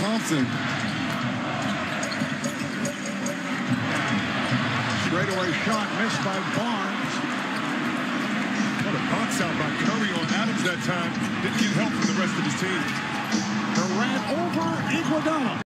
Thompson. Straightaway shot missed by Barnes. What a box out by Curry on Adams that time. Didn't get help from the rest of his team. Durant over Iguodala.